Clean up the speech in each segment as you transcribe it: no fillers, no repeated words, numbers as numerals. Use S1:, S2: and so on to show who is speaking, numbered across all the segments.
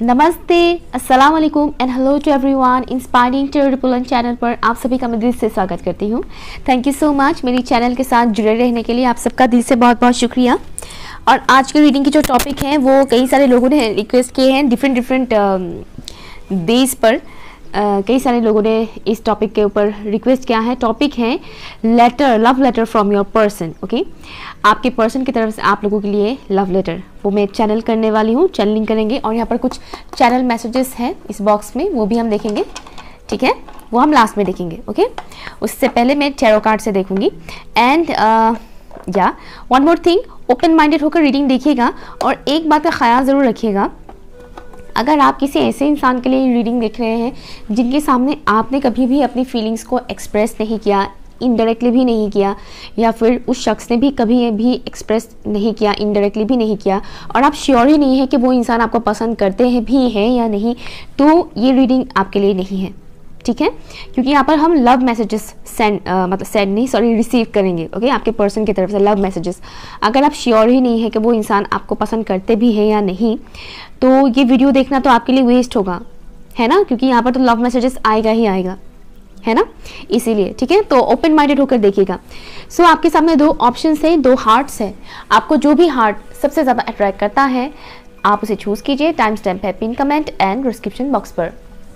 S1: नमस्ते, अस्सलाम वालेकुम and hello to everyone. Inspiring ट्रिपुलन चैनल पर आप सभी का मैं दिल से स्वागत करती हूँ। थैंक यू सो मच मेरी चैनल के साथ जुड़े रहने के लिए। आप सबका दिल से बहुत बहुत शुक्रिया। और आज की रीडिंग की जो टॉपिक है वो कई सारे लोगों ने रिक्वेस्ट किए हैं डिफरेंट बेस पर। कई सारे लोगों ने इस टॉपिक के ऊपर रिक्वेस्ट किया है। टॉपिक है letter, love letter from your person. Okay, आपके पर्सन की तरफ से आप लोगों के लिए लव लेटर वो मैं चैनल करने वाली हूँ, चैनलिंग करेंगे। और यहाँ पर कुछ चैनल मैसेजेस हैं इस बॉक्स में, वो भी हम देखेंगे, ठीक है, वो हम लास्ट में देखेंगे। ओके, उससे पहले मैं टैरो कार्ड से देखूंगी। And yeah one more thing, open minded होकर रीडिंग देखिएगा और एक बात का ख्याल ज़रूर रखिएगा, अगर आप किसी ऐसे इंसान के लिए रीडिंग देख रहे हैं जिनके सामने आपने कभी भी अपनी फीलिंग्स को एक्सप्रेस नहीं किया, इनडायरेक्टली भी नहीं किया, या फिर उस शख्स ने भी कभी भी एक्सप्रेस नहीं किया, इनडायरेक्टली भी नहीं किया, और आप श्योर ही नहीं है कि वो इंसान आपको पसंद करते हैं भी हैं या नहीं, तो ये रीडिंग आपके लिए नहीं है, ठीक है। क्योंकि यहाँ पर हम लव मैसेजेस रिसीव करेंगे। ओके, आपके पर्सन की तरफ से लव मैसेजेस। अगर आप श्योर ही नहीं है कि वो इंसान आपको पसंद करते भी हैं या नहीं, तो ये वीडियो देखना तो आपके लिए वेस्ट होगा, है ना, क्योंकि यहाँ पर तो लव मैसेजेस आएगा ही आएगा, है ना, इसीलिए, ठीक है। तो ओपन माइंडेड होकर देखिएगा। सो आपके सामने दो ऑप्शंस है, दो हार्ट्स है। आपको जो भी हार्ट सबसे ज़्यादा अट्रैक्ट करता है आप उसे चूज कीजिए। टाइम स्टैम्प है pin comment and description box पर।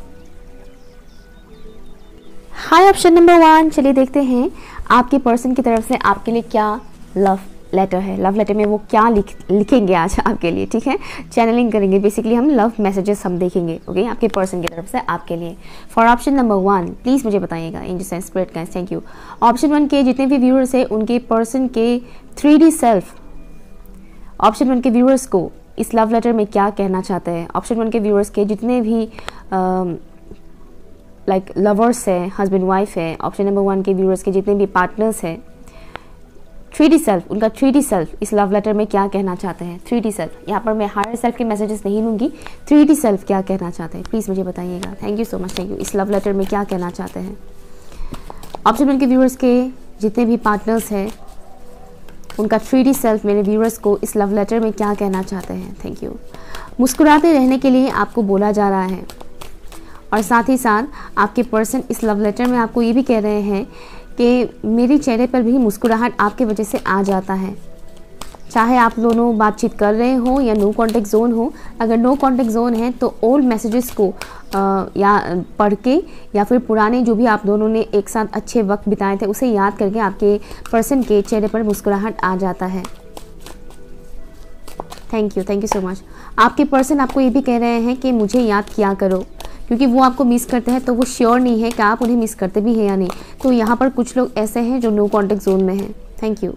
S1: Hi, option number 1। चलिए देखते हैं आपके पर्सन की तरफ से आपके लिए क्या लव लेटर है। लव लेटर में वो क्या लिखेंगे आज आपके लिए, ठीक है। चैनलिंग करेंगे, बेसिकली हम लव मैसेजेस हम देखेंगे। ओके, आपके पर्सन की तरफ से आपके लिए। फॉर ऑप्शन नंबर 1 प्लीज़ मुझे बताइएगा in the sense spread guys, thank you. Option 1 के जितने भी व्यूअर्स हैं उनके पर्सन के 3D सेल्फ ऑप्शन 1 के व्यूअर्स को इस लव लेटर में क्या कहना चाहते हैं। ऑप्शन 1 के व्यूअर्स के जितने भी लाइक लवर्स है, हस्बैंड वाइफ है, ऑप्शन नंबर 1 के व्यूअर्स के जितने भी पार्टनर्स हैं, 3D सेल्फ, उनका 3D सेल्फ इस लव लेटर में क्या कहना चाहते हैं। 3D सेल्फ, यहाँ पर मैं हायर सेल्फ के मैसेजेस नहीं लूँगी, 3D सेल्फ क्या कहना चाहते हैं प्लीज़ मुझे बताइएगा। Thank you so much, thank you. इस लव लेटर में क्या कहना चाहते हैं। ऑप्शन 1 के व्यूअर्स के जितने भी पार्टनर्स हैं उनका 3D सेल्फ मेरे व्यूअर्स को इस लव लेटर में क्या कहना चाहते हैं। Thank you. मुस्कुराते रहने के लिए आपको बोला जा रहा है, और साथ ही साथ आपके पर्सन इस लव लेटर में आपको ये भी कह रहे हैं कि मेरे चेहरे पर भी मुस्कुराहट आपके वजह से आ जाता है। चाहे आप दोनों बातचीत कर रहे हो या नो कांटेक्ट जोन हो। अगर नो कांटेक्ट जोन है तो ओल्ड मैसेजेस को या पढ़ के या फिर पुराने जो भी आप दोनों ने एक साथ अच्छे वक्त बिताए थे उसे याद करके आपके पर्सन के चेहरे पर मुस्कुराहट आ जाता है। Thank you so much. आपके पर्सन आपको ये भी कह रहे हैं कि मुझे याद किया करो, क्योंकि वो आपको मिस करते हैं, तो वो श्योर नहीं है कि आप उन्हें मिस करते भी हैं या नहीं। तो यहाँ पर कुछ लोग ऐसे हैं जो नो कांटेक्ट जोन में हैं। Thank you.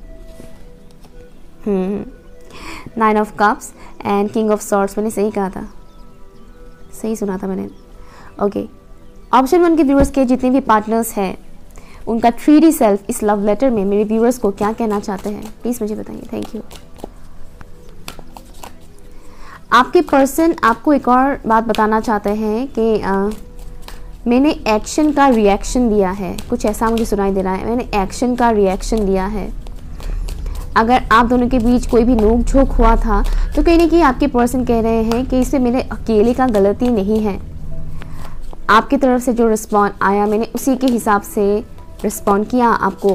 S1: 9 of cups and king of swords, मैंने सही कहा था, सही सुना था मैंने। ओके, ऑप्शन 1 के व्यूअर्स के जितने भी पार्टनर्स हैं उनका 3D सेल्फ इस लव लेटर में मेरे व्यूअर्स को क्या कहना चाहते हैं प्लीज़ मुझे बताइए। Thank you. आपके पर्सन आपको एक और बात बताना चाहते हैं कि मैंने एक्शन का रिएक्शन दिया है, कुछ ऐसा मुझे सुनाई दे रहा है, मैंने एक्शन का रिएक्शन दिया है। अगर आप दोनों के बीच कोई भी नोक झोंक हुआ था तो कहीं ना कहीं आपके पर्सन कह रहे हैं कि इसमें मेरे अकेले का गलती नहीं है। आपकी तरफ से जो रिस्पॉन्ड आया मैंने उसी के हिसाब से रिस्पॉन्ड किया,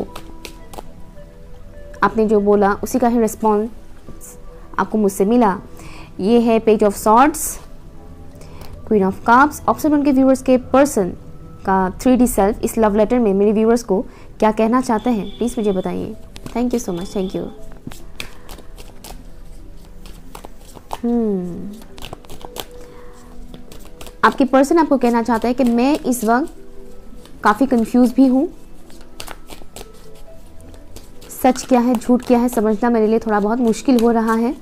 S1: आपने जो बोला उसी का ही रिस्पॉन्स आपको मुझसे मिला। ये है page of swords, queen of cups. Option 1 के व्यूअर्स के पर्सन का 3D सेल्फ इस लव लेटर में मेरे व्यूअर्स को क्या कहना चाहते हैं प्लीज़ मुझे बताइए। Thank you so much, thank you. आपके पर्सन आपको कहना चाहता है कि मैं इस वक्त काफ़ी कंफ्यूज भी हूँ, सच क्या है झूठ क्या है समझना मेरे लिए थोड़ा बहुत मुश्किल हो रहा है।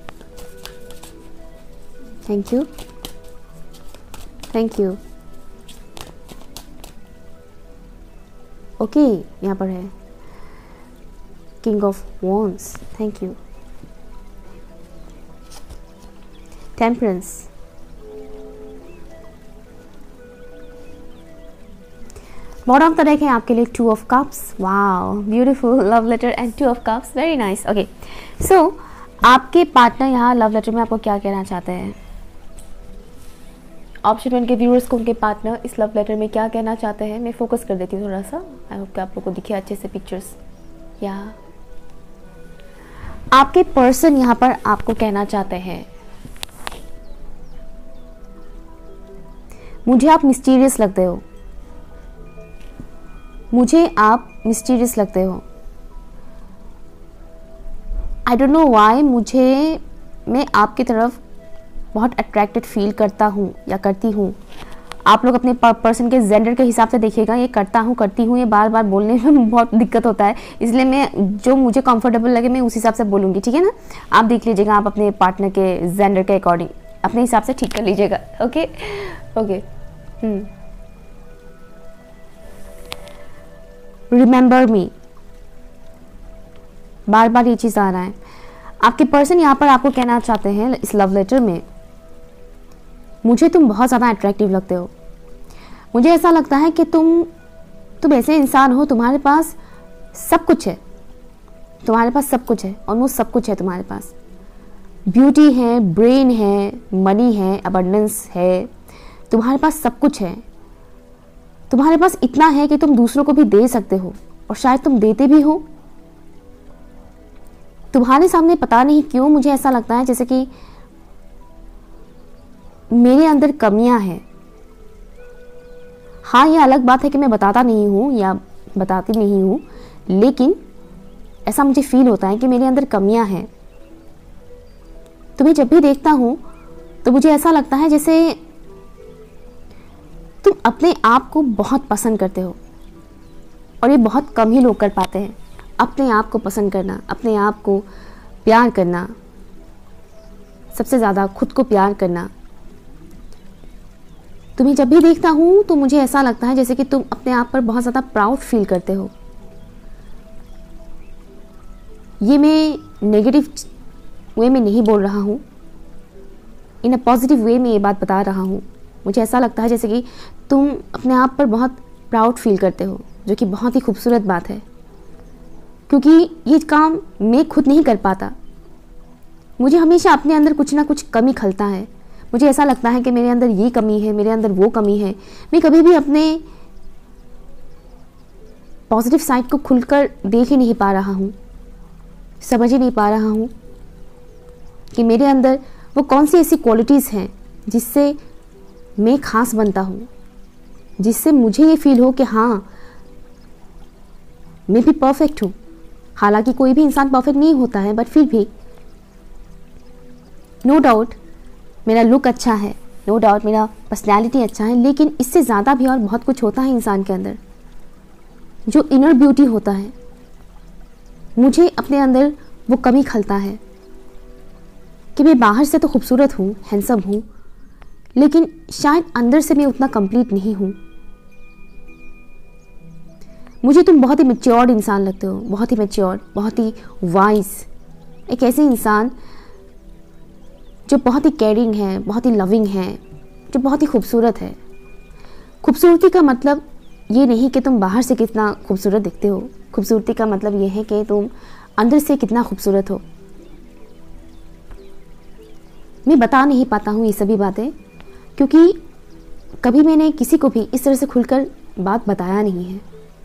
S1: Thank you, thank you. Okay, यहाँ पर है king of wands, thank you. Temperance, bottom of the deck है आपके लिए 2 of cups. Wow, beautiful love letter and 2 of cups, very nice. Okay, so आपके पार्टनर यहाँ लव लेटर में आपको क्या कहना चाहते हैं। ऑप्शन 1 के व्यूअर्स को उनके पार्टनर इस लव लेटर में क्या कहना चाहते हैं। मैं फोकस कर देती हूँ थोड़ा सा, आई होप कि आप लोगों को दिखे अच्छे से पिक्चर्स। या आपके पर्सन यहाँ पर आपको कहना चाहते हैं, मुझे आप मिस्टीरियस लगते हो, मुझे आप मिस्टीरियस लगते हो। आई डोंट नो व्हाई, मैं आपकी तरफ बहुत अट्रैक्टेड फील करता हूँ या करती हूँ। आप लोग अपने पर्सन के जेंडर के हिसाब से देखिएगा, ये करता हूँ करती हूँ ये बार बार बोलने में बहुत दिक्कत होता है, इसलिए मैं जो मुझे कंफर्टेबल लगे मैं उस हिसाब से बोलूँगी, ठीक है ना। आप देख लीजिएगा, आप अपने पार्टनर के जेंडर के अकॉर्डिंग अपने हिसाब से ठीक कर लीजिएगा। Okay okay. रिमेंबर मी, बार बार ये चीज़ आ रहा है। आपके पर्सन यहाँ पर आपको कहना चाहते हैं इस लव लेटर में, मुझे तुम बहुत ज़्यादा अट्रैक्टिव लगते हो। मुझे ऐसा लगता है कि तुम ऐसे इंसान हो, तुम्हारे पास सब कुछ है, तुम्हारे पास सब कुछ है, ऑलमोस्ट सब कुछ है तुम्हारे पास। ब्यूटी है, ब्रेन है, मनी है, अबंडेंस है, तुम्हारे पास सब कुछ है। तुम्हारे पास इतना है कि तुम दूसरों को भी दे सकते हो और शायद तुम देते भी हो। तुम्हारे सामने पता नहीं क्यों मुझे ऐसा लगता है जैसे कि मेरे अंदर कमियां हैं। हाँ, ये अलग बात है कि मैं बताता नहीं हूँ या बताती नहीं हूँ, लेकिन ऐसा मुझे फील होता है कि मेरे अंदर कमियां हैं। तुम्हें जब भी देखता हूँ तो मुझे ऐसा लगता है जैसे तुम अपने आप को बहुत पसंद करते हो, और ये बहुत कम ही लोग कर पाते हैं। अपने आप को पसंद करना, अपने आप को प्यार करना, सबसे ज़्यादा खुद को प्यार करना। तुम्हें जब भी देखता हूँ तो मुझे ऐसा लगता है जैसे कि तुम अपने आप पर बहुत ज़्यादा प्राउड फील करते हो। ये मैं नेगेटिव वे में नहीं बोल रहा हूँ, इन अ पॉजिटिव वे में ये बात बता रहा हूँ। मुझे ऐसा लगता है जैसे कि तुम अपने आप पर बहुत प्राउड फील करते हो, जो कि बहुत ही खूबसूरत बात है, क्योंकि ये काम मैं खुद नहीं कर पाता। मुझे हमेशा अपने अंदर कुछ ना कुछ कमी खलता है। मुझे ऐसा लगता है कि मेरे अंदर ये कमी है, मेरे अंदर वो कमी है। मैं कभी भी अपने पॉजिटिव साइड को खुलकर देख ही नहीं पा रहा हूँ, समझ ही नहीं पा रहा हूँ कि मेरे अंदर वो कौन सी ऐसी क्वालिटीज़ हैं जिससे मैं खास बनता हूँ, जिससे मुझे ये फील हो कि हाँ मैं भी परफेक्ट हूँ। हालांकि कोई भी इंसान परफेक्ट नहीं होता है, बट फिर भी नो डाउट मेरा लुक अच्छा है, नो डाउट मेरा पर्सनैलिटी अच्छा है, लेकिन इससे ज़्यादा भी और बहुत कुछ होता है इंसान के अंदर, जो इनर ब्यूटी होता है। मुझे अपने अंदर वो कमी खलता है कि मैं बाहर से तो खूबसूरत हूँ, हैंडसम हूँ, लेकिन शायद अंदर से मैं उतना कंप्लीट नहीं हूँ। मुझे तुम बहुत ही मैच्योर्ड इंसान लगते हो, बहुत ही मैच्योर्ड, बहुत ही वाइज, एक ऐसे इंसान जो बहुत ही केयरिंग है, बहुत ही लविंग है, जो बहुत ही खूबसूरत है। खूबसूरती का मतलब ये नहीं कि तुम बाहर से कितना खूबसूरत दिखते हो, खूबसूरती का मतलब ये है कि तुम अंदर से कितना खूबसूरत हो। मैं बता नहीं पाता हूँ ये सभी बातें, क्योंकि कभी मैंने किसी को भी इस तरह से खुलकर बात बताया नहीं है।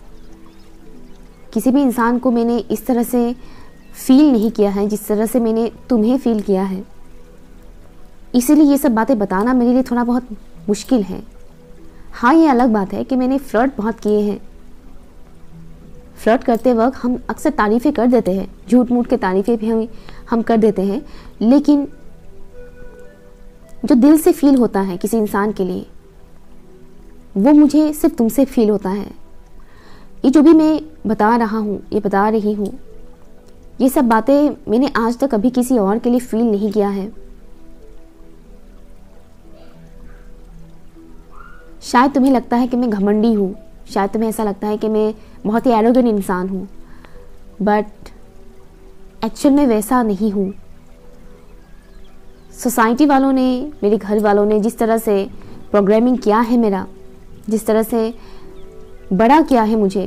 S1: किसी भी इंसान को मैंने इस तरह से फील नहीं किया है जिस तरह से मैंने तुम्हें फील किया है। इसीलिए ये सब बातें बताना मेरे लिए थोड़ा बहुत मुश्किल है। हाँ, ये अलग बात है कि मैंने फ्लर्ट बहुत किए हैं। फ्लर्ट करते वक्त हम अक्सर तारीफ़ें कर देते हैं, झूठ मूठ के तारीफ़ें भी हम कर देते हैं, लेकिन जो दिल से फील होता है किसी इंसान के लिए, वो मुझे सिर्फ तुमसे फील होता है। ये जो भी मैं बता रहा हूँ, ये बता रही हूँ, ये सब बातें मैंने आज तक कभी किसी और के लिए फील नहीं किया है। शायद तुम्हें लगता है कि मैं घमंडी हूँ, शायद तुम्हें ऐसा लगता है कि मैं बहुत ही एरोगेंट इंसान हूँ, बट एक्चुअल में वैसा नहीं हूँ। सोसाइटी वालों ने, मेरे घर वालों ने जिस तरह से प्रोग्रामिंग किया है मेरा, जिस तरह से बड़ा किया है मुझे,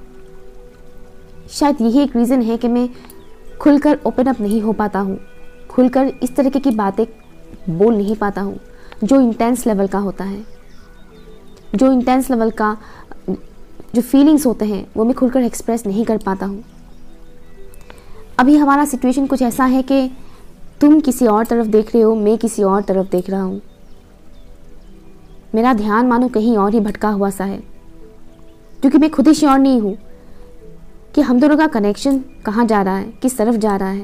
S1: शायद यही एक रीज़न है कि मैं खुलकर ओपन अप नहीं हो पाता हूँ, खुलकर इस तरीके की बातें बोल नहीं पाता हूँ। जो इंटेंस लेवल का होता है, जो इंटेंस लेवल का जो फीलिंग्स होते हैं वो मैं खुलकर एक्सप्रेस नहीं कर पाता हूँ। अभी हमारा सिचुएशन कुछ ऐसा है कि तुम किसी और तरफ देख रहे हो, मैं किसी और तरफ देख रहा हूँ। मेरा ध्यान मानो कहीं और ही भटका हुआ सा है, क्योंकि मैं खुद ही श्योर नहीं हूँ कि हम दोनों का कनेक्शन कहाँ जा रहा है, किस तरफ जा रहा है।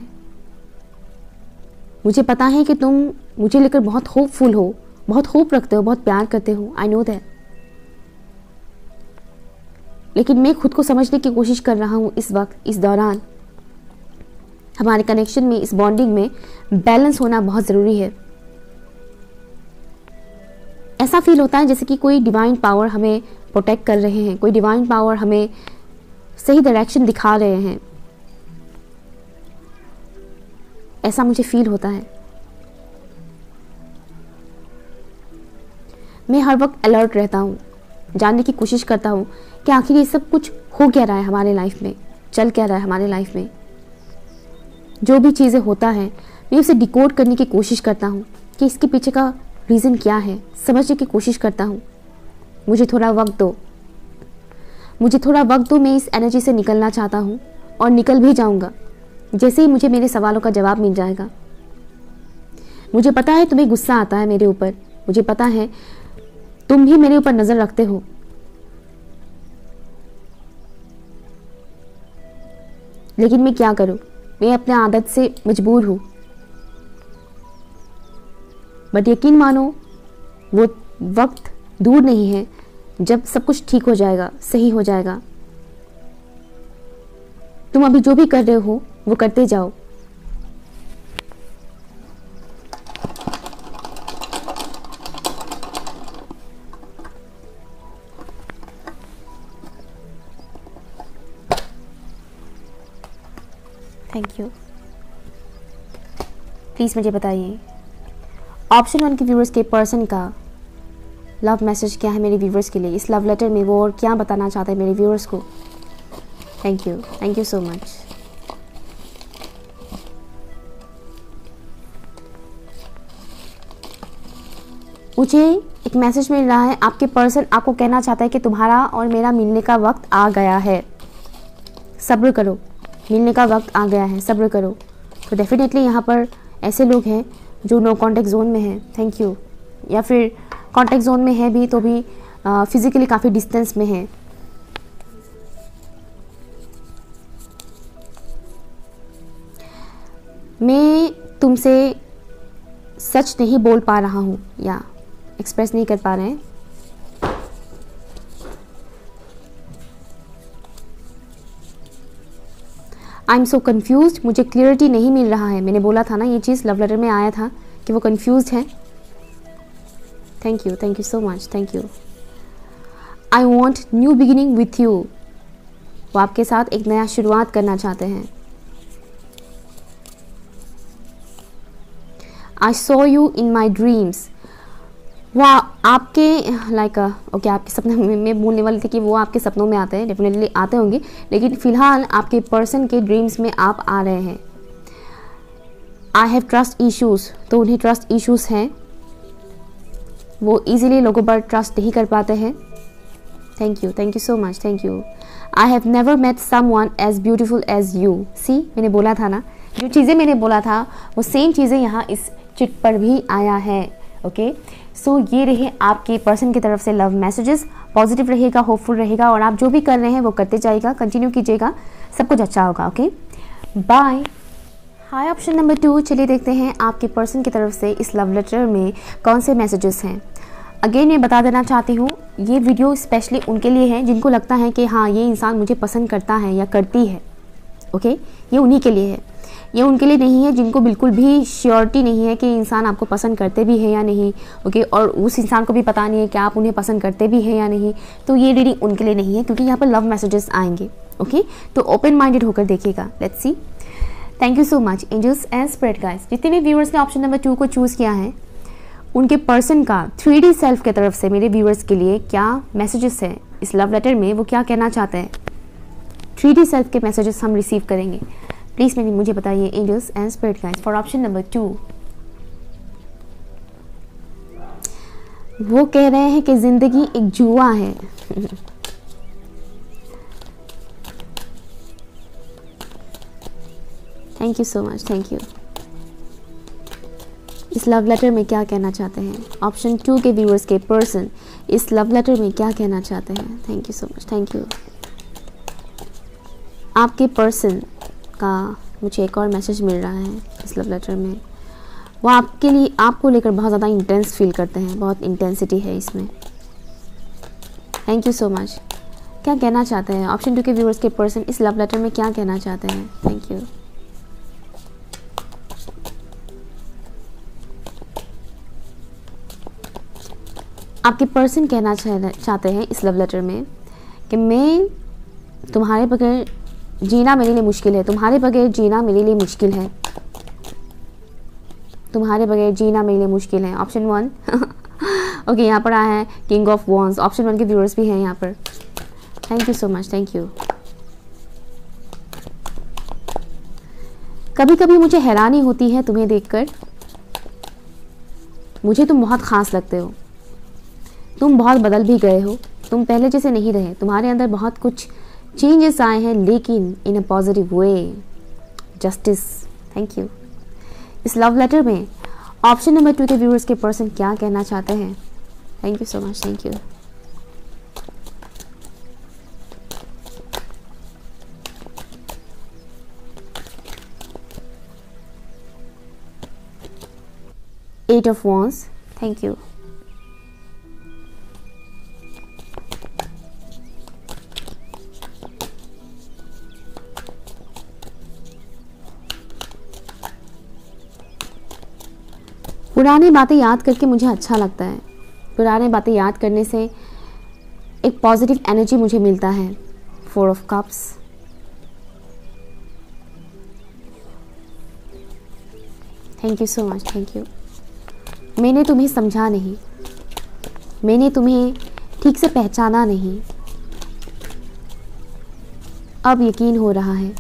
S1: मुझे पता है कि तुम मुझे लेकर बहुत होपफुल हो, बहुत होप रखते हो, बहुत प्यार करते हो, आई नो दैट। लेकिन मैं खुद को समझने की कोशिश कर रहा हूँ इस वक्त, इस दौरान। हमारे कनेक्शन में, इस बॉन्डिंग में बैलेंस होना बहुत ज़रूरी है। ऐसा फील होता है जैसे कि कोई डिवाइन पावर हमें प्रोटेक्ट कर रहे हैं, कोई डिवाइन पावर हमें सही डायरेक्शन दिखा रहे हैं, ऐसा मुझे फील होता है। मैं हर वक्त अलर्ट रहता हूँ, जानने की कोशिश करता हूँ कि आखिर ये सब कुछ हो क्या रहा है हमारे लाइफ में, चल क्या रहा है हमारे लाइफ में। जो भी चीज़ें होता है मैं उसे डिकोड करने की कोशिश करता हूँ कि इसके पीछे का रीज़न क्या है, समझने की कोशिश करता हूँ। मुझे थोड़ा वक्त दो, मुझे थोड़ा वक्त दो, मैं इस एनर्जी से निकलना चाहता हूँ और निकल भी जाऊँगा जैसे ही मुझे मेरे सवालों का जवाब मिल जाएगा। मुझे पता है तुम्हें गुस्सा आता है मेरे ऊपर, मुझे पता है तुम भी मेरे ऊपर नज़र रखते हो, लेकिन मैं क्या करूं, मैं अपने आदत से मजबूर हूं। बट यकीन मानो वो वक्त दूर नहीं है जब सब कुछ ठीक हो जाएगा, सही हो जाएगा। तुम अभी जो भी कर रहे हो वो करते जाओ। Thank you. प्लीज़ मुझे बताइए ऑप्शन 1 के व्यूअर्स के पर्सन का लव मैसेज क्या है मेरे व्यूअर्स के लिए। इस लव लेटर में वो और क्या बताना चाहते हैं मेरे व्यूअर्स को। Thank you so much. मुझे एक मैसेज मिल रहा है, आपके पर्सन आपको कहना चाहता है कि तुम्हारा और मेरा मिलने का वक्त आ गया है, सब्र करो, मिलने का वक्त आ गया है, सब्र करो। तो डेफिनेटली यहाँ पर ऐसे लोग हैं जो नो कांटेक्ट जोन में हैं, थैंक यू, या फिर कांटेक्ट जोन में है भी तो भी फिजिकली काफ़ी डिस्टेंस में है। मैं तुमसे सच नहीं बोल पा रहा हूँ या एक्सप्रेस नहीं कर पा रहे हैं। आई एम सो कन्फ्यूज, मुझे क्लियरिटी नहीं मिल रहा है। मैंने बोला था ना ये चीज़ लव लेटर में आया था कि वो कन्फ्यूज है। Thank you so much, thank you. I want new beginning with you, वो आपके साथ एक नया शुरुआत करना चाहते हैं। I saw you in my dreams, वो आपके ओके आपके सपने में, मैं बोलने वाली थी कि वो आपके सपनों में आते हैं, डेफिनेटली आते होंगे, लेकिन फ़िलहाल आपके पर्सन के ड्रीम्स में आप आ रहे हैं। आई हैव ट्रस्ट इश्यूज़, तो उन्हें ट्रस्ट इश्यूज़ हैं, वो ईजिली लोगों पर ट्रस्ट नहीं कर पाते हैं। Thank you so much, thank you. I have never met someone as beautiful as you, see मैंने बोला था ना, जो चीज़ें मैंने बोला था वो सेम चीज़ें यहाँ इस चिट पर भी आया है। ओके सो ये रहे आपके पर्सन की तरफ से लव मैसेजेस। पॉजिटिव रहेगा, होपफुल रहेगा, और आप जो भी कर रहे हैं वो करते जाइएगा, कंटिन्यू कीजिएगा, सब कुछ अच्छा होगा। Okay bye. Hi option number 2, चलिए देखते हैं आपके पर्सन की तरफ से इस लव लेटर में कौन से मैसेजेस हैं। अगेन मैं बता देना चाहती हूँ ये वीडियो स्पेशली उनके लिए है जिनको लगता है कि हाँ ये इंसान मुझे पसंद करता है या करती है। ओके ये उन्हीं के लिए है, ये उनके लिए नहीं है जिनको बिल्कुल भी श्योरिटी नहीं है कि इंसान आपको पसंद करते भी है या नहीं। ओके और उस इंसान को भी पता नहीं है कि आप उन्हें पसंद करते भी हैं या नहीं, तो ये रीडिंग उनके लिए नहीं है, क्योंकि यहाँ पर लव मैसेजेस आएंगे। ओके तो ओपन माइंडेड होकर देखिएगा। Let's see. Thank you so much angels and spirit guys. जितने भी व्यूअर्स ने ऑप्शन नंबर 2 को चूज़ किया है उनके पर्सन का 3D सेल्फ की तरफ से मेरे व्यूअर्स के लिए क्या मैसेजेस है इस लव लेटर में, वो क्या कहना चाहते हैं। 3D सेल्फ के मैसेजेस हम रिसीव करेंगे। प्लीज़ मुझे बताइए angels and spirit guys for option number 2। वो कह रहे हैं कि जिंदगी एक जुआ है। Thank you so much, thank you. इस लव लेटर में क्या कहना चाहते हैं? ऑप्शन 2 के व्यूअर्स के पर्सन इस लव लेटर में क्या कहना चाहते हैं? Thank you so much, thank you. आपके पर्सन का मुझे एक और मैसेज मिल रहा है इस लव लेटर में। वो आपके लिए, आपको लेकर बहुत ज़्यादा इंटेंस फील करते हैं, बहुत इंटेंसिटी है इसमें। Thank you so much. क्या कहना चाहते हैं ऑप्शन 2 के व्यूअर्स के पर्सन इस लव लेटर में क्या कहना चाहते हैं? Thank you. आपके पर्सन कहना चाहते हैं इस लव लेटर में कि मैं तुम्हारे बगैर जीना मेरे लिए मुश्किल है, तुम्हारे बगैर जीना मेरे लिए मुश्किल है, तुम्हारे बगैर जीना मेरे लिए मुश्किल है। ऑप्शन 1 ओके, यहाँ पर आया है किंग ऑफ वॉन्स। ऑप्शन 1 के व्यूअर्स भी हैं यहाँ पर। Thank you so much, thank you. कभी कभी मुझे हैरानी होती है तुम्हें देखकर, मुझे तुम बहुत ख़ास लगते हो, तुम बहुत बदल भी गए हो, तुम पहले जैसे नहीं रहे, तुम्हारे अंदर बहुत कुछ चेंजेस आए हैं, लेकिन in a positive way. Justice. Thank you. इस लव लेटर में ऑप्शन नंबर 2 के व्यूअर्स के पर्सन क्या कहना चाहते हैं? Thank you so much, thank you. Eight of wands. Thank you. पुरानी बातें याद करके मुझे अच्छा लगता है, पुरानी बातें याद करने से एक पॉजिटिव एनर्जी मुझे मिलता है। 4 of cups. Thank you so much, thank you. मैंने तुम्हें समझा नहीं, मैंने तुम्हें ठीक से पहचाना नहीं, अब यकीन हो रहा है।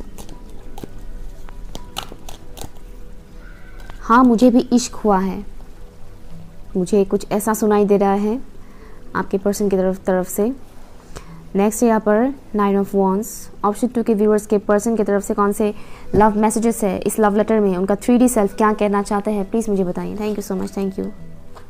S1: हाँ, मुझे भी इश्क हुआ है, मुझे कुछ ऐसा सुनाई दे रहा है आपके पर्सन की तरफ से। नेक्स्ट यहाँ पर 9 ऑफ वॉन्स। ऑप्शन 2 के व्यूअर्स के पर्सन की तरफ से कौन से लव मैसेजेस है इस लव लेटर में? उनका 3D सेल्फ क्या कहना चाहते हैं, प्लीज़ मुझे बताइए। Thank you so much, thank you.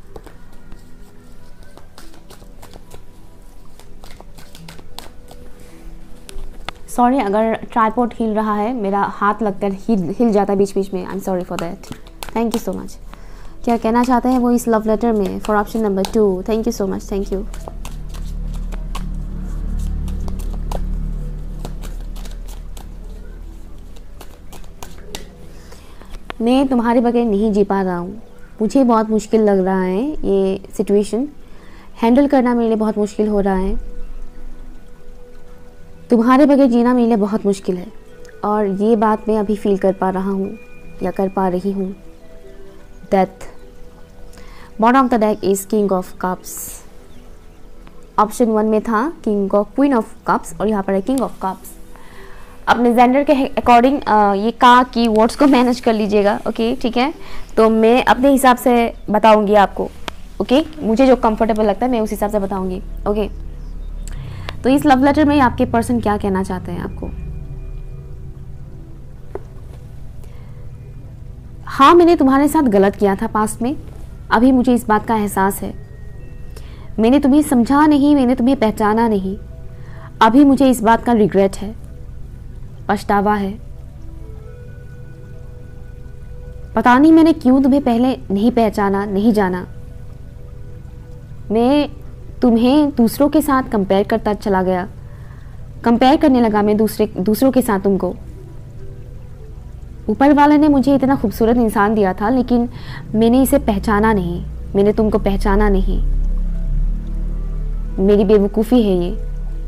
S1: Sorry अगर ट्राइपॉड हिल रहा है, मेरा हाथ लगकर हिल जाता है बीच बीच में। I am sorry for that. Thank you so much. क्या कहना चाहते हैं वो इस लव लेटर में for option number 2? Thank you so much, thank you. मैं तुम्हारे बगैर नहीं जी पा रहा हूँ, मुझे बहुत मुश्किल लग रहा है, ये सिचुएशन हैंडल करना मेरे लिए बहुत मुश्किल हो रहा है। तुम्हारे बगैर जीना मेरे लिए बहुत मुश्किल है, और ये बात मैं अभी फील कर पा रहा हूँ या कर पा रही हूँ। Death. Bottom of the deck is king of cups. Option 1 में था king of queen of cups और यहाँ पर है किंग ऑफ कप्स। अपने जेंडर के अकॉर्डिंग ये की वर्ड्स को मैनेज कर लीजिएगा। ओके, ठीक है, तो मैं अपने हिसाब से बताऊंगी आपको। ओके, मुझे जो कंफर्टेबल लगता है मैं उस हिसाब से बताऊंगी। ओके, तो इस लव लेटर में आपके पर्सन क्या कहना चाहते हैं आपको? हाँ, मैंने तुम्हारे साथ गलत किया था पास्ट में, अभी मुझे इस बात का एहसास है। मैंने तुम्हें समझा नहीं, मैंने तुम्हें पहचाना नहीं, अभी मुझे इस बात का रिग्रेट है, पछतावा है। पता नहीं मैंने क्यों तुम्हें पहले नहीं पहचाना, नहीं जाना। मैं तुम्हें दूसरों के साथ कंपेयर करता चला गया, कंपेयर करने लगा मैं दूसरों के साथ तुमको। ऊपर वाले ने मुझे इतना खूबसूरत इंसान दिया था, लेकिन मैंने इसे पहचाना नहीं, मैंने तुमको पहचाना नहीं। मेरी बेवकूफ़ी है ये।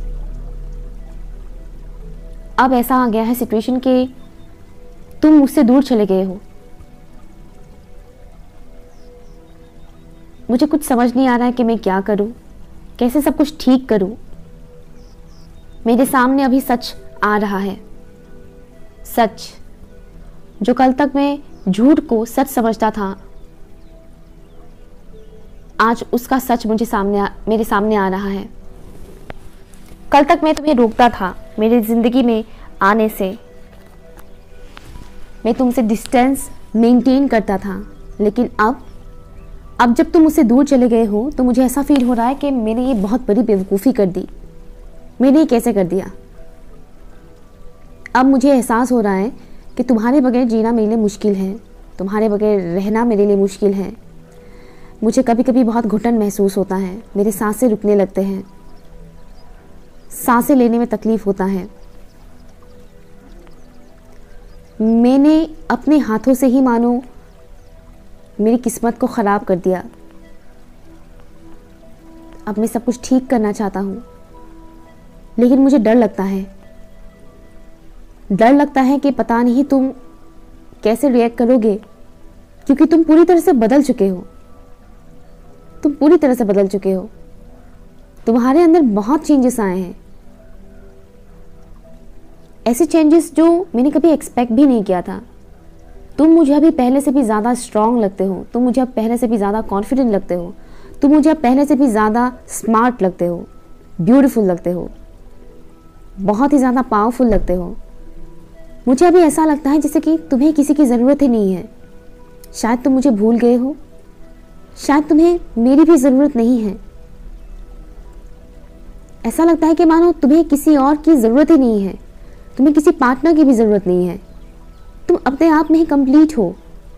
S1: अब ऐसा आ गया है सिचुएशन कि तुम मुझसे दूर चले गए हो। मुझे कुछ समझ नहीं आ रहा है कि मैं क्या करूं, कैसे सब कुछ ठीक करूं। मेरे सामने अभी सच आ रहा है, सच जो कल तक मैं झूठ को सच समझता था, आज उसका सच मेरे सामने आ रहा है। कल तक मैं तुम्हें रोकता था मेरी ज़िंदगी में आने से, मैं तुमसे डिस्टेंस मेंटेन करता था, लेकिन अब जब तुम मुझसे दूर चले गए हो तो मुझे ऐसा फील हो रहा है कि मैंने ये बहुत बड़ी बेवकूफ़ी कर दी। मैंने ये कैसे कर दिया? अब मुझे एहसास हो रहा है कि तुम्हारे बगैर जीना मेरे लिए मुश्किल है, तुम्हारे बगैर रहना मेरे लिए मुश्किल है। मुझे कभी कभी बहुत घुटन महसूस होता है, मेरे सांसें रुकने लगते हैं, सांसें लेने में तकलीफ़ होता है। मैंने अपने हाथों से ही मानो मेरी किस्मत को ख़राब कर दिया। अब मैं सब कुछ ठीक करना चाहता हूँ, लेकिन मुझे डर लगता है। डर लगता है कि पता नहीं तुम कैसे रिएक्ट करोगे, क्योंकि तुम पूरी तरह से बदल चुके हो। तुम पूरी तरह से बदल चुके हो, तुम्हारे अंदर बहुत चेंजेस आए हैं, ऐसे चेंजेस जो मैंने कभी एक्सपेक्ट भी नहीं किया था। तुम मुझे अभी पहले से भी ज़्यादा स्ट्रांग लगते हो, तुम मुझे अब पहले से भी ज़्यादा कॉन्फिडेंट लगते हो, तुम मुझे अब पहले से भी ज़्यादा स्मार्ट लगते हो, ब्यूटीफुल लगते हो, बहुत ही ज़्यादा पावरफुल लगते हो। मुझे अभी ऐसा लगता है जैसे कि तुम्हें किसी की ज़रूरत ही नहीं है। शायद तुम मुझे भूल गए हो, शायद तुम्हें मेरी भी ज़रूरत नहीं है। ऐसा लगता है कि मानो तुम्हें किसी और की ज़रूरत ही नहीं है, तुम्हें किसी पार्टनर की भी ज़रूरत नहीं है, तुम अपने आप में ही कंप्लीट हो।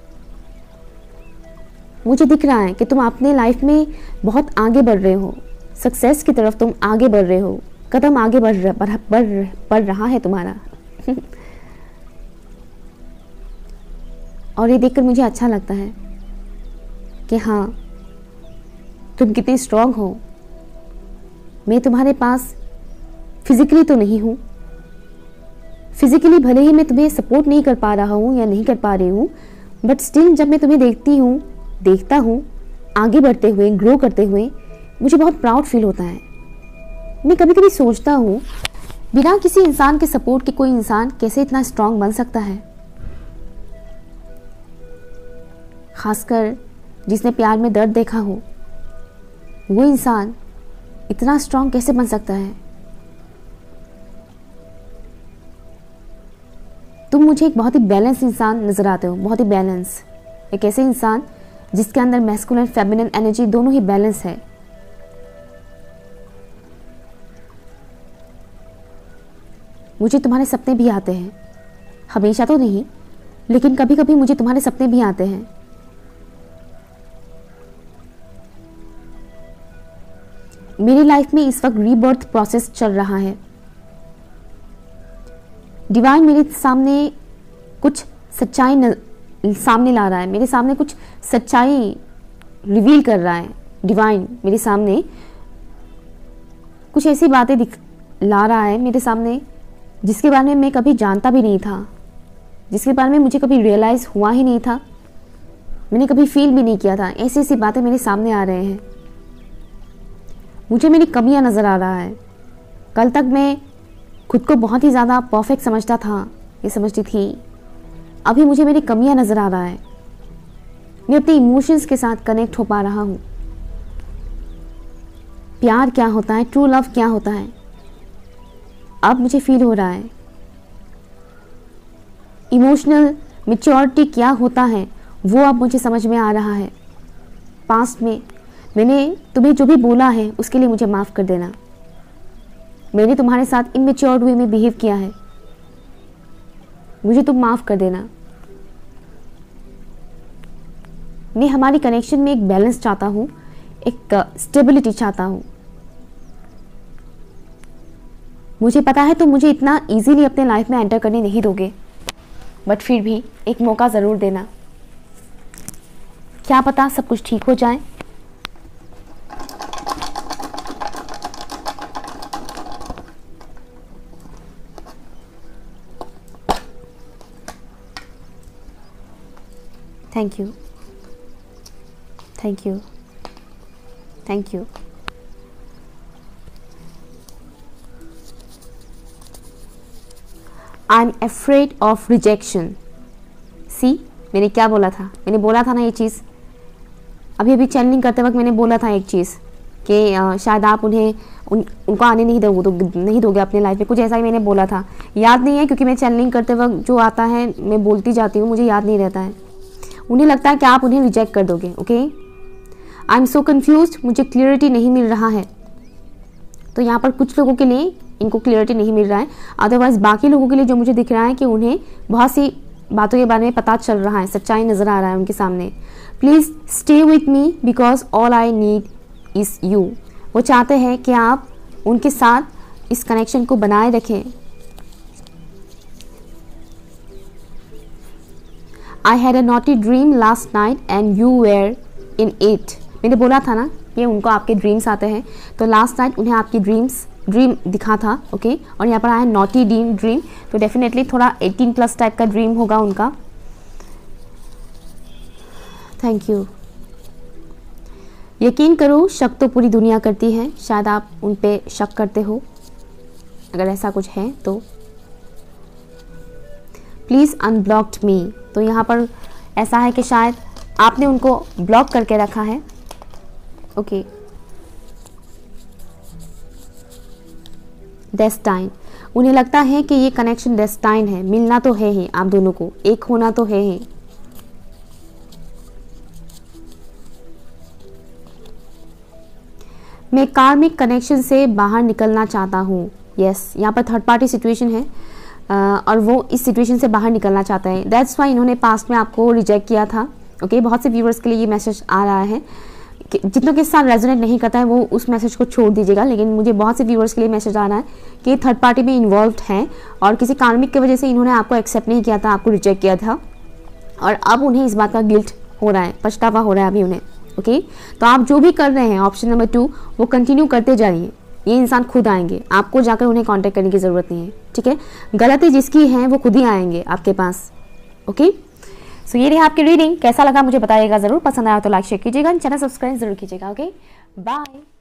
S1: मुझे दिख रहा है कि तुम अपने लाइफ में बहुत आगे बढ़ रहे हो, सक्सेस की तरफ तुम आगे बढ़ रहे हो, कदम आगे बढ़ रहा है तुम्हारा। और ये देखकर मुझे अच्छा लगता है कि हाँ, तुम कितने स्ट्रांग हो। मैं तुम्हारे पास फिजिकली तो नहीं हूँ, फिजिकली भले ही मैं तुम्हें सपोर्ट नहीं कर पा रहा हूँ या नहीं कर पा रही हूँ, बट स्टिल जब मैं तुम्हें देखता हूँ आगे बढ़ते हुए, ग्रो करते हुए, मुझे बहुत प्राउड फील होता है। मैं कभी कभी सोचता हूँ बिना किसी इंसान के सपोर्ट के कोई इंसान कैसे इतना स्ट्रांग बन सकता है, खासकर जिसने प्यार में दर्द देखा हो। वो इंसान इतना स्ट्रांग कैसे बन सकता है? तुम मुझे एक बहुत ही बैलेंस इंसान नज़र आते हो, बहुत ही बैलेंस, एक ऐसे इंसान जिसके अंदर मैस्कुलिन फेमिनिन एनर्जी दोनों ही बैलेंस है। मुझे तुम्हारे सपने भी आते हैं, हमेशा तो नहीं, लेकिन कभी कभी मुझे तुम्हारे सपने भी आते हैं। मेरी लाइफ में इस वक्त रीबर्थ प्रोसेस चल रहा है। डिवाइन मेरे सामने कुछ सच्चाई सामने ला रहा है, मेरे सामने कुछ सच्चाई रिवील कर रहा है। डिवाइन मेरे सामने कुछ ऐसी बातें ला रहा है मेरे सामने जिसके बारे में मैं कभी जानता भी नहीं था, जिसके बारे में मुझे कभी रियलाइज़ हुआ ही नहीं था, मैंने कभी फील भी नहीं किया था। ऐसी ऐसी बातें मेरे सामने आ रहे हैं। मुझे मेरी कमियां नज़र आ रहा है। कल तक मैं खुद को बहुत ही ज़्यादा परफेक्ट समझता था, ये समझती थी। अभी मुझे मेरी कमियां नज़र आ रहा है। मैं अपने इमोशंस के साथ कनेक्ट हो पा रहा हूँ। प्यार क्या होता है, ट्रू लव क्या होता है, अब मुझे फील हो रहा है। इमोशनल मैच्योरिटी क्या होता है वो अब मुझे समझ में आ रहा है। पास्ट में मैंने तुम्हें जो भी बोला है उसके लिए मुझे माफ़ कर देना। मैंने तुम्हारे साथ इमेच्योर वे में बिहेव किया है, मुझे तुम माफ़ कर देना। मैं हमारी कनेक्शन में एक बैलेंस चाहता हूँ, एक स्टेबिलिटी चाहता हूँ। मुझे पता है तुम मुझे इतना इजीली अपने लाइफ में एंटर करने नहीं दोगे, बट फिर भी एक मौका ज़रूर देना। क्या पता सब कुछ ठीक हो जाए। Thank you, thank you, thank you. I am afraid of rejection. See, मैंने क्या बोला था? मैंने बोला था ना ये चीज़। अभी अभी चैनलिंग करते वक्त मैंने बोला था एक चीज़ कि शायद आप उनको आने नहीं दोगे अपने लाइफ में, कुछ ऐसा ही मैंने बोला था। याद नहीं है क्योंकि मैं चैनलिंग करते वक्त जो आता है मैं बोलती जाती हूँ, मुझे याद नहीं रहता है। उन्हें लगता है कि आप उन्हें रिजेक्ट कर दोगे। Okay, I am so confused, मुझे क्लियरिटी नहीं मिल रहा है। तो यहाँ पर कुछ लोगों के लिए इनको क्लियरिटी नहीं मिल रहा है, अदरवाइज बाकी लोगों के लिए जो मुझे दिख रहा है कि उन्हें बहुत सी बातों के बारे में पता चल रहा है, सच्चाई नज़र आ रहा है उनके सामने। Please stay with me because all I need is you. वो चाहते हैं कि आप उनके साथ इस कनेक्शन को बनाए रखें। I had a naughty dream last night and you were in it. मैंने बोला था ना कि उनको आपके ड्रीम्स आते हैं, तो लास्ट नाइट उन्हें आपकी ड्रीम दिखा था। ओके, और यहाँ पर आया नॉटी ड्रीम, तो डेफिनेटली थोड़ा 18+ टाइप का ड्रीम होगा उनका। Thank you. यकीन करो, शक तो पूरी दुनिया करती है, शायद आप उन पे शक करते हो, अगर ऐसा कुछ है तो। प्लीज़ अनब्लॉक्ड मी, तो यहाँ पर ऐसा है कि शायद आपने उनको ब्लॉक करके रखा है। ओके, डेस्टाइन, उन्हें लगता है कि ये कनेक्शन डेस्टाइन है, मिलना तो है ही, आप दोनों को एक होना तो है ही। मैं कार्मिक कनेक्शन से बाहर निकलना चाहता हूँ। यस, यहाँ पर थर्ड पार्टी सिचुएशन है और वो इस सिचुएशन से बाहर निकलना चाहता है। दैट्स वाई इन्होंने पास्ट में आपको रिजेक्ट किया था। ओके, बहुत से व्यूअर्स के लिए ये मैसेज आ रहा है, कि जितनों के साथ रेजोनेट नहीं करता है वो उस मैसेज को छोड़ दीजिएगा, लेकिन मुझे बहुत से व्यूअर्स के लिए मैसेज आ रहा है कि थर्ड पार्टी में इन्वॉल्व हैं और किसी कार्मिक की वजह से इन्होंने आपको एक्सेप्ट नहीं किया था, आपको रिजेक्ट किया था, और अब उन्हें इस बात का गिल्ट हो रहा है, पछतावा हो रहा है अभी उन्हें। ओके, तो आप जो भी कर रहे हैं ऑप्शन नंबर 2 वो कंटिन्यू करते जाइए, ये इंसान खुद आएंगे, आपको जाकर उन्हें कांटेक्ट करने की ज़रूरत नहीं है। ठीक है, गलती जिसकी है वो खुद ही आएंगे आपके पास। ओके, सो ये रही आपकी रीडिंग। कैसा लगा मुझे बताइएगा ज़रूर, पसंद आया तो लाइक शेयर कीजिएगा, चैनल सब्सक्राइब जरूर कीजिएगा। Okay, bye.